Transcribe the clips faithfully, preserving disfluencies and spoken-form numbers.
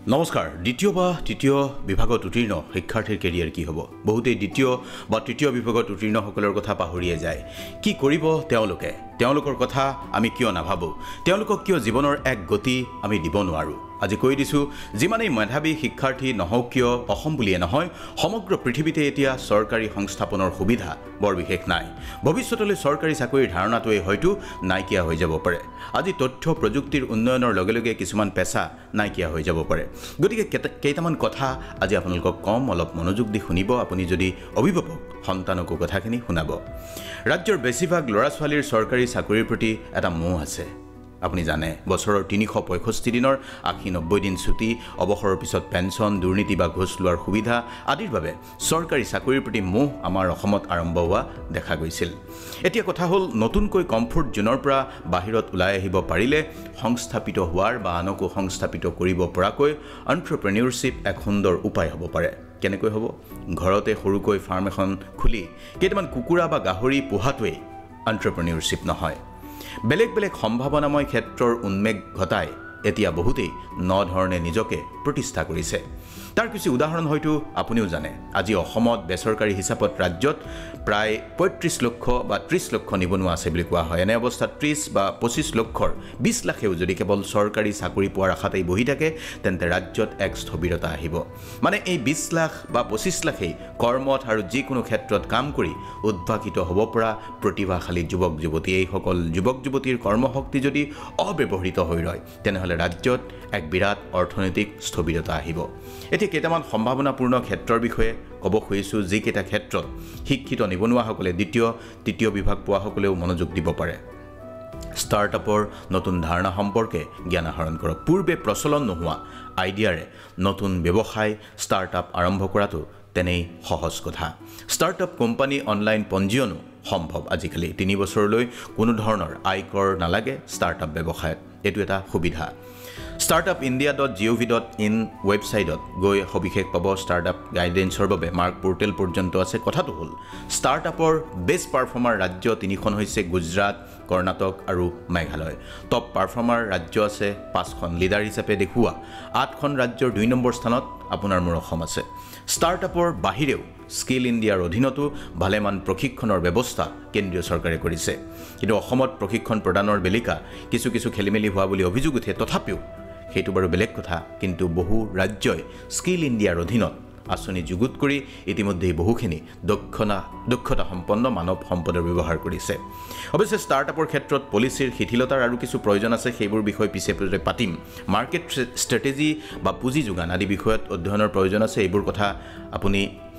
নমস্কাৰ দ্বিতীয় বা তৃতীয় বিভাগত উত্তীৰ্ণ শিক্ষাৰ্থীৰ কেৰিয়াৰ কি হ'ব বহুতেই দ্বিতীয় বা তৃতীয় বিভাগত উত্তীৰ্ণ সকলৰ কথা পাহৰিয়ে যায় কি কৰিব তেওঁলোকে তেওঁলোকৰ কথা আমি কিয় নাভাবো তেওঁলোকক কিয় জীৱনৰ এক গতি আমি দিব নোৱাৰো আজি কৈ দিছো যিমানেই মেধাৱী শিক্ষাৰ্থী নহওক কিয় অসম বুলিয়ে নহয় সমগ্ৰ পৃথিৱীতে এতিয়া চৰকাৰী সংস্থাপনৰ সুবিধা বৰ বিশেষ নাই ভৱিষ্যতলৈ চৰকাৰী চাকৰিৰ ধাৰণাটোৱে হয়তো নাইকিয়া হৈ যাব পাৰে আজি তথ্য প্ৰযুক্তিৰ উন্নয়নৰ লগে লগে কিছুমান পেছা নাইকিয়া হৈ যাব পাৰে গতিকে কেইটামান কথা আজি আপোনালোকক কম অলপ মনোযোগ দি শুনিব আপুনি যদি অভিভাৱক সন্তানকো কথাখিনি শুনাব ৰাজ্যৰ বেছিভাগ ল'ৰা ছোৱালীৰ চৰকাৰী চাকৰিৰ প্ৰতি এটা মোহ আছে আপুনি জানে বছৰৰ তিনিশ পঁয়ষষ্ঠি দিনৰ আশী নব্বৈ দিন ছুটি অৱসৰৰ পিছত পেঞ্চন দুৰ্নীতি বা ঘোষ লোৱাৰ সুবিধা আদিৰ বাবে চৰকাৰী চাকৰিৰ প্ৰতি মোহ আমাৰ অসমত আৰম্ভ হোৱা দেখা গৈছিল এতিয়া কথা হ'ল নতুনকৈ কমফৰ্ট জোনৰ পৰা বাহিৰত ওলাই আহিব পাৰিলে সংস্থাপিত হোৱাৰ বা আনকো সংস্থাপিত কৰিব পৰাকৈ এণ্ট্ৰপ্ৰেনিয়ৰশ্বিপ এক সুন্দৰ উপায় হ'ব পাৰে কেনেকৈ হ'ব ঘৰতে সৰুকৈ ফাৰ্ম এখন খুলি কেইটামান কুকুৰা বা গাহৰি পোহাটোৱেই এণ্ট্ৰপ্ৰেনিয়ৰশ্বিপ নহয় বেলেগ বেলেগ সম্ভাৱনাময় ক্ষেত্ৰৰ উন্মেষ ঘটাই এতিয়া বহুতেই ন ধৰণে নিজকে প্ৰতিষ্ঠা কৰিছে তাৰ কিছু উদাহৰণ হয়তো আপুনিও জানে আজি অসমত বেচৰকাৰী হিচাপত ৰাজ্যত প্ৰায় পঁয়ত্ৰিশ লক্ষ বা ত্ৰিশ লক্ষ নিবনুৱা আছে বুলি কোৱা হয় এনে অৱস্থাত ত্ৰিশ বা পঁচিছ লক্ষৰ বিশ লাখেও যদি কেৱল চৰকাৰী চাকৰি পোৱাৰ আশাতেই বহি থাকে তেন্তে ৰাজ্যত এক স্থবিৰতা আহিব মানে এই বিশ লাখ বা পঁচিছ লাখেই কৰ্মত আৰু যিকোনো ক্ষেত্ৰত কাম কৰি উদ্ভাসিত হ'ব পৰা প্ৰতিভাশালী যুৱক যুৱতী এইসকল যুৱক যুৱতীৰ কৰ্মশক্তি যদি অব্যৱহৃত হৈ ৰয় তেনেহ'লে ৰাজ্যত এক বিৰাট অৰ্থনৈতিক স্থবিৰতা আহিব এতিয়া কেইটামান সম্ভাৱনাপূৰ্ণ ক্ষেত্ৰৰ বিষয়ে ক'ব খুজিছোঁ যিকেইটা ক্ষেত্ৰত শিক্ষিত নিবনুৱাসকলে দ্বিতীয় তৃতীয় বিভাগ পোৱাসকলেও মনোযোগ দিব পাৰে ষ্টাৰ্টআপৰ নতুন ধাৰণা সম্পৰ্কে জ্ঞান আহৰণ কৰক পূৰ্বে প্ৰচলন নোহোৱা আইডিয়াৰে নতুন ব্যৱসায় ষ্টাৰ্টআপ আৰম্ভ কৰাটো তেনেই সহজ কথা ষ্টাৰ্টআপ কোম্পানী অনলাইন পঞ্জীয়নো সম্ভৱ আজিকালি তিনি বছৰলৈ কোনো ধৰণৰ আয়কৰ নালাগে ষ্টাৰ্টআপ ব্যৱসায়ত এইটো এটা সুবিধা startup india dot gov dot in ৱেবছাইটত গৈ সবিশেষ পাব ষ্টাৰ্টআপ গাইডেন্সৰ বাবে মাৰ্ক পোৰ্টেল পৰ্যন্ত আছে কথাটো হ'ল ষ্টাৰ্টআপৰ বেষ্ট পাৰফৰ্মাৰ ৰাজ্য তিনিখন হৈছে গুজৰাট কৰ্ণাটক আৰু মেঘালয় টপ পাৰফৰ্মাৰ ৰাজ্য আছে পাঁচখন লিডাৰ হিচাপে দেখুওৱা আঠখন ৰাজ্যৰ দুই নম্বৰ স্থানত আপোনাৰ মোৰ অসম আছে ষ্টাৰ্টআপৰ বাহিৰেও স্কিল ইণ্ডিয়াৰ অধীনতো ভালেমান প্ৰশিক্ষণৰ ব্যৱস্থা কেন্দ্ৰীয় চৰকাৰে কৰিছে কিন্তু অসমত প্ৰশিক্ষণ প্ৰদানৰ বেলিকা কিছু কিছু খেলিমেলি হোৱা বুলি অভিযোগ উঠে তথাপিও সেইটো বাৰু বেলেগ কথা কিন্তু বহু ৰাজ্যই স্কিল ইণ্ডিয়াৰ অধীনত আঁচনি যুগুত কৰি ইতিমধ্যে বহুখিনি দক্ষতা দক্ষতা সম্পন্ন মানৱ সম্পদৰ ব্যৱহাৰ কৰিছে অৱশ্যে ষ্টাৰ্টআপৰ ক্ষেত্ৰত পলিচিৰ শিথিলতাৰ আৰু কিছু প্ৰয়োজন আছে সেইবোৰ বিষয় পিছে পিছে পাতিম মাৰ্কেট ষ্ট্ৰেটেজি বা পুঁজি যোগান আদি বিষয়ত অধ্যয়নৰ প্ৰয়োজন আছে এইবোৰ কথা আপুনি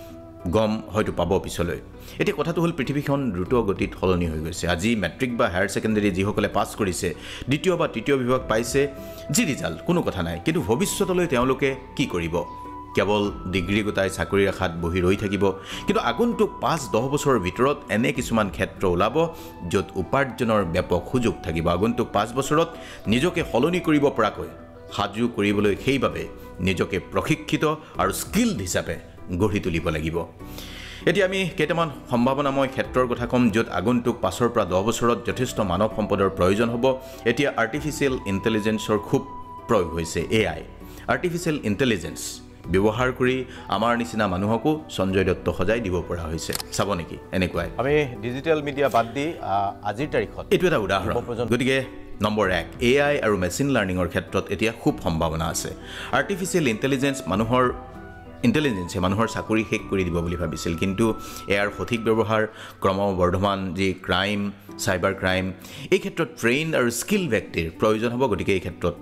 গম হয়তো পাব পিছলৈ এতিয়া কথাটো হ'ল পৃথিৱীখন দ্ৰুত গতিত সলনি হৈ গৈছে আজি মেট্ৰিক বা হায়াৰ ছেকেণ্ডাৰী যিসকলে পাছ কৰিছে দ্বিতীয় বা তৃতীয় বিভাগ পাইছে যি ৰিজাল্ট কোনো কথা নাই কিন্তু ভৱিষ্যতলৈ তেওঁলোকে কি কৰিব কেৱল ডিগ্ৰী গোটাই চাকৰিৰ আশাত বহি ৰৈ থাকিব কিন্তু আগন্তুক পাঁচ দহ বছৰৰ ভিতৰত এনে কিছুমান ক্ষেত্ৰ ওলাব য'ত উপাৰ্জনৰ ব্যাপক সুযোগ থাকিব আগন্তুক পাঁচ বছৰত নিজকে সলনি কৰিব পৰাকৈ সাজু কৰিবলৈ সেইবাবে নিজকে প্ৰশিক্ষিত আৰু স্কিলড হিচাপে গঢ়ি তুলিব লাগিব এতিয়া আমি কেইটামান সম্ভাৱনাময় ক্ষেত্ৰৰ কথা ক'ম য'ত আগন্তুক পাঁচৰ পৰা দহ বছৰত যথেষ্ট মানৱ সম্পদৰ প্ৰয়োজন হ'ব এতিয়া আৰ্টিফিচিয়েল ইণ্টেলিজেন্সৰ খুব প্ৰয়োগ হৈছে এ আই আৰ্টিফিচিয়েল ইণ্টেলিজেন্স ব্যৱহাৰ কৰি আমাৰ নিচিনা মানুহকো সঞ্জয় দত্ত সজাই দিব পৰা হৈছে চাব নেকি এনেকুৱাই আমি ডিজিটেল মিডিয়া বাদ দি আজিৰ তাৰিখত এইটো এটা উদাহৰণ গতিকে নম্বৰ এক এ আই আৰু মেচিন লাৰ্ণিঙৰ ক্ষেত্ৰত এতিয়া খুব সম্ভাৱনা আছে আৰ্টিফিচিয়েল ইণ্টেলিজেন্স মানুহৰ ইণ্টেলিজেন্সে মানুহৰ চাকৰি শেষ কৰি দিব বুলি ভাবিছিল কিন্তু ইয়াৰ সঠিক ব্যৱহাৰ ক্ৰমবৰ্ধমান যি ক্ৰাইম চাইবাৰ ক্ৰাইম এই ক্ষেত্ৰত ট্ৰেইন আৰু স্কিল ব্যক্তিৰ প্ৰয়োজন হ'ব গতিকে এই ক্ষেত্ৰত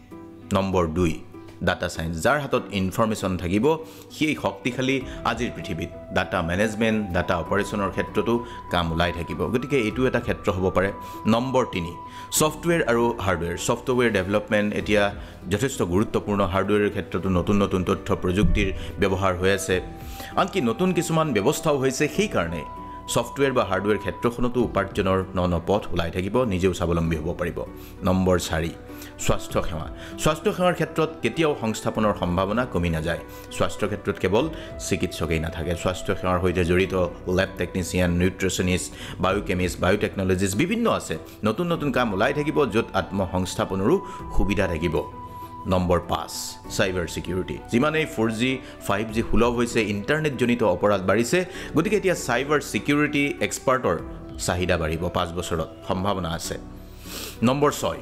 নম্বৰ দুই ডাটা সায়েন্স যাৰ হাতত ইনফৰমেশ্যন থাকিব সেই শক্তিশালী আজিৰ পৃথিৱীত ডাটা মেনেজমেণ্ট ডাটা অপাৰেশ্যনৰ ক্ষেত্ৰতো কাম ওলাই থাকিব গতিকে এইটো এটা ক্ষেত্ৰ হ'ব পাৰে নম্বৰ তিনি ছফ্টৱেৰ আৰু হাৰ্ডৱেৰ ছফ্টৱেৰ ডেভেলপমেণ্ট এতিয়া যথেষ্ট গুৰুত্বপূৰ্ণ হাৰ্ডৱেৰৰ ক্ষেত্ৰতো নতুন নতুন তথ্য প্ৰযুক্তিৰ ব্যৱহাৰ হৈ আছে আনকি নতুন কিছুমান ব্যৱস্থাও হৈছে সেইকাৰণে ছফ্টৱেৰ বা হাৰ্ডৱেৰ ক্ষেত্ৰখনতো উপাৰ্জনৰ ন ন পথ ওলাই থাকিব নিজেও স্বাৱলম্বী হ'ব পাৰিব নম্বৰ চাৰি স্বাস্থ্য সেৱা স্বাস্থ্য সেৱাৰ ক্ষেত্ৰত কেতিয়াও সংস্থাপনৰ সম্ভাৱনা কমি নাযায় স্বাস্থ্য ক্ষেত্ৰত কেৱল চিকিৎসকেই নাথাকে স্বাস্থ্য সেৱাৰ সৈতে জড়িত লেব টেকনিচিয়ান নিউট্ৰিচনিষ্ট বায়োকেমিষ্ট বায়োটেকনলজিষ্ট বিভিন্ন আছে নতুন নতুন কাম ওলাই থাকিব য'ত আত্মসংস্থাপনৰো সুবিধা থাকিব নম্বৰ পাঁচ চাইবাৰ সিকিউৰিটি যিমানেই ফ'ৰ জি ফাইভ জি সুলভ হৈছে ইণ্টাৰনেটজনিত অপৰাধ বাঢ়িছে গতিকে এতিয়া চাইবাৰ সিকিউৰিটি এক্সপাৰ্টৰ চাহিদা বাঢ়িব পাঁচ বছৰত সম্ভাৱনা আছে নম্বৰ ছয়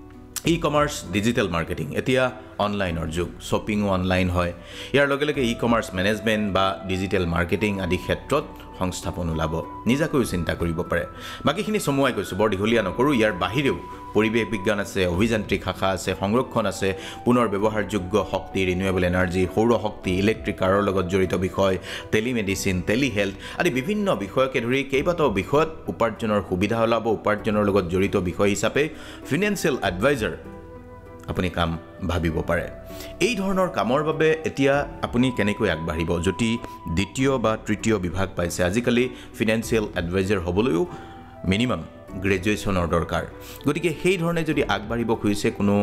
ই কমাৰ্চ ডিজিটেল মাৰ্কেটিং এতিয়া অনলাইনৰ যুগ শ্বপিঙো অনলাইন হয় ইয়াৰ লগে লগে ই কমাৰ্চ মেনেজমেণ্ট বা ডিজিটেল মাৰ্কেটিং আদি ক্ষেত্ৰত সংস্থাপন ওলাব নিজাকৈও চিন্তা কৰিব পাৰে বাকীখিনি চমুৱাই কৈছোঁ বৰ দীঘলীয়া নকৰোঁ ইয়াৰ বাহিৰেও পৰিৱেশ বিজ্ঞান আছে অভিযান্ত্ৰিক শাখা আছে সংৰক্ষণ আছে পুনৰ ব্যৱহাৰযোগ্য শক্তি ৰিনিউৱেবল এনাৰ্জি সৌৰ শক্তি ইলেক্ট্ৰিক কাৰৰ লগত জড়িত বিষয় টেলিমেডিচিন টেলিহেল্থ আদি বিভিন্ন বিষয়কে ধৰি কেইবাটাও বিষয়ত উপাৰ্জনৰ সুবিধা ওলাব উপাৰ্জনৰ লগত জড়িত বিষয় হিচাপে ফিনেন্সিয়েল এডভাইজাৰ আপুনি কাম ভাবিব পাৰে এই ধৰণৰ কামৰ বাবে এতিয়া আপুনি কেনেকৈ আগবাঢ়িব যদি দ্বিতীয় বা তৃতীয় বিভাগ পাইছে আজিকালি ফিনেন্সিয়েল এডভাইজাৰ হ'বলৈও মিনিমাম গ্ৰেজুৱেশ্যনৰ দৰকাৰ গতিকে সেই ধৰণে যদি আগবাঢ়িব খুজিছে কোনো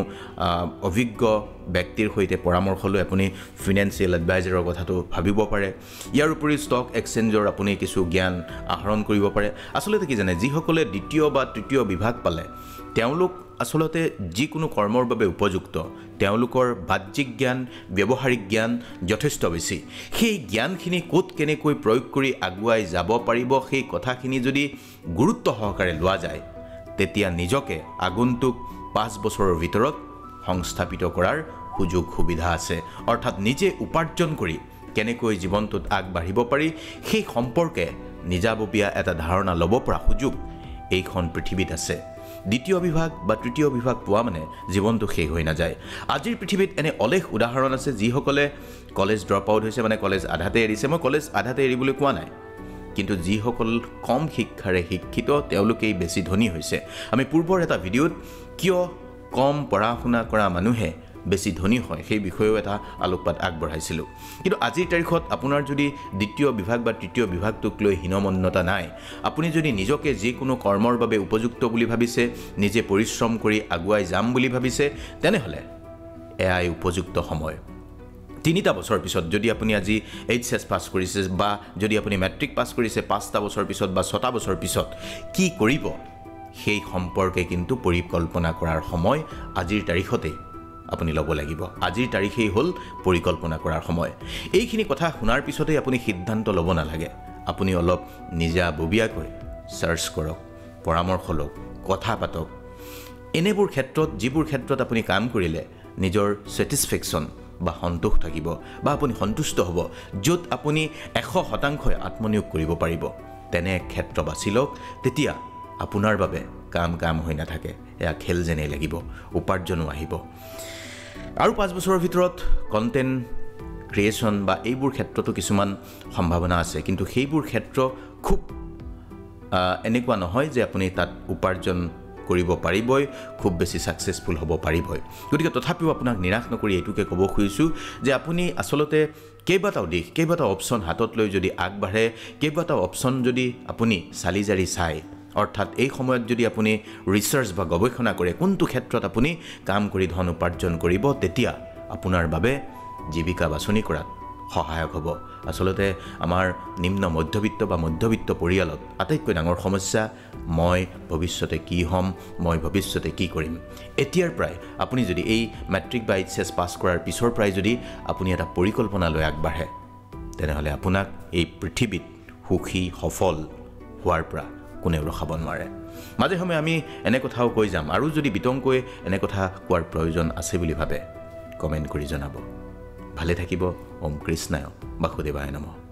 অভিজ্ঞ ব্যক্তিৰ সৈতে পৰামৰ্শ লৈ আপুনি ফিনেন্সিয়েল এডভাইজাৰৰ কথাটো ভাবিব পাৰে ইয়াৰ উপৰি ষ্টক এক্সচেঞ্জৰ আপুনি কিছু জ্ঞান আহৰণ কৰিব পাৰে আচলতে কি জানে যিসকলে দ্বিতীয় বা তৃতীয় বিভাগ পালে তেওঁলোক আচলতে যিকোনো কৰ্মৰ বাবে উপযুক্ত তেওঁলোকৰ বাহ্যিক জ্ঞান ব্যৱহাৰিক জ্ঞান যথেষ্ট বেছি সেই জ্ঞানখিনি ক'ত কেনেকৈ প্ৰয়োগ কৰি আগুৱাই যাব পাৰিব সেই কথাখিনি যদি গুৰুত্ব সহকাৰে লোৱা যায় তেতিয়া নিজকে আগন্তুক পাঁচ বছৰৰ ভিতৰত সংস্থাপিত কৰাৰ সুযোগ সুবিধা আছে অৰ্থাৎ নিজে উপাৰ্জন কৰি কেনেকৈ জীৱনটোত আগবাঢ়িব পাৰি সেই সম্পৰ্কে নিজাববীয়া এটা ধাৰণা ল'ব পৰা সুযোগ এইখন পৃথিৱীত আছে দ্বিতীয় বিভাগ বা তৃতীয় বিভাগ পোৱা মানে জীৱনটো শেষ হৈ নাযায় আজিৰ পৃথিৱীত এনে অলেখ উদাহৰণ আছে যিসকলে কলেজ ড্ৰপ আউট হৈছে মানে কলেজ আধাতে এৰিছে মই কলেজ আধাতে এৰিবলৈ কোৱা নাই কিন্তু যিসকল কম শিক্ষাৰে শিক্ষিত তেওঁলোকেই বেছি ধনী হৈছে আমি পূৰ্বৰ এটা ভিডিঅ'ত কিয় কম পঢ়া শুনা কৰা মানুহে বেছি ধনী হয় সেই বিষয়েও এটা আলোকপাত আগবঢ়াইছিলোঁ কিন্তু আজিৰ তাৰিখত আপোনাৰ যদি দ্বিতীয় বিভাগ বা তৃতীয় বিভাগটোক লৈ হীনমন্যতা নাই আপুনি যদি নিজকে যিকোনো কৰ্মৰ বাবে উপযুক্ত বুলি ভাবিছে নিজে পৰিশ্ৰম কৰি আগুৱাই যাম বুলি ভাবিছে তেনেহ'লে এয়াই উপযুক্ত সময় তিনিটা বছৰ পিছত যদি আপুনি আজি এইচ এছ পাছ কৰিছে বা যদি আপুনি মেট্ৰিক পাছ কৰিছে পাঁচটা বছৰ পিছত বা ছটা বছৰ পিছত কি কৰিব সেই সম্পৰ্কে কিন্তু পৰিকল্পনা কৰাৰ সময় আজিৰ তাৰিখতে আপুনি ল'ব লাগিব আজিৰ তাৰিখেই হ'ল পৰিকল্পনা কৰাৰ সময় এইখিনি কথা শুনাৰ পিছতে আপুনি সিদ্ধান্ত ল'ব নালাগে আপুনি অলপ নিজাববীয়াকৈ সাৰ্চ কৰক পৰামৰ্শ লওক কথা পাতক এনেবোৰ ক্ষেত্ৰত যিবোৰ ক্ষেত্ৰত আপুনি কাম কৰিলে নিজৰ স্যাটিসফেকশন বা সন্তোষ থাকিব বা আপুনি সন্তুষ্ট হ'ব য'ত আপুনি এশ শতাংশ আত্মনিয়োগ কৰিব পাৰিব তেনে ক্ষেত্ৰ বাছি লওক তেতিয়া আপোনাৰ বাবে কাম কাম হৈ নাথাকে এয়া খেল যেনেই লাগিব উপাৰ্জনো আহিব আৰু পাঁচ বছৰৰ ভিতৰত কন্টেন্ট ক্ৰিয়েশ্যন বা এইবোৰ ক্ষেত্ৰতো কিছুমান সম্ভাৱনা আছে কিন্তু সেইবোৰ ক্ষেত্ৰ খুব এনেকুৱা নহয় যে আপুনি তাত উপাৰ্জন কৰিব পাৰিবই খুব বেছি সাকসেসফুল হ'ব পাৰিবই গতিকে তথাপিও আপোনাক নিৰাশ নকৰি এইটোকে ক'ব খুজিছোঁ যে আপুনি আচলতে কেইবাটাও দিশ কেইবাটাও অপশ্যন হাতত লৈ যদি আগবাঢ়ে কেইবাটাও অপশ্যন যদি আপুনি চালি জাৰি চায় অৰ্থাৎ এই সময়ত যদি আপুনি ৰিসাৰ্চ বা গৱেষণা কৰে কোনটো ক্ষেত্ৰত আপুনি কাম কৰি ধন উপাৰ্জন কৰিব তেতিয়া আপোনাৰ বাবে জীৱিকা বাছনি কৰাত সহায়ক হ'ব আসলতে আমাৰ নিম্ন মধ্যবিত্ত বা মধ্যবিত্ত পৰিয়ালত আটাইতকৈ ডাঙৰ সমস্যা মই ভৱিষ্যতে কি হ'ম মই ভৱিষ্যতে কি কৰিম এতিয়াৰ প্ৰায় আপুনি যদি এই মেট্ৰিক বা এইচ এছ পাছ কৰাৰ পিছৰ প্ৰায় যদি আপুনি এটা পৰিকল্পনা লৈ আগবাঢ়ে তেনেহ'লে আপোনাক এই পৃথিৱীত সুখী সফল হোৱাৰ পৰা কোনেও ৰখাব নোৱাৰে মাজে সময়ে আমি এনে কথাও কৈ যাম আৰু যদি বিতংকৈ এনে কথা কোৱাৰ প্ৰয়োজন আছে বুলি ভাবে কমেন্ট কৰি জনাব ভালে থাকিব ওম কৃষ্ণায় বাসুদেৱায় নমঃ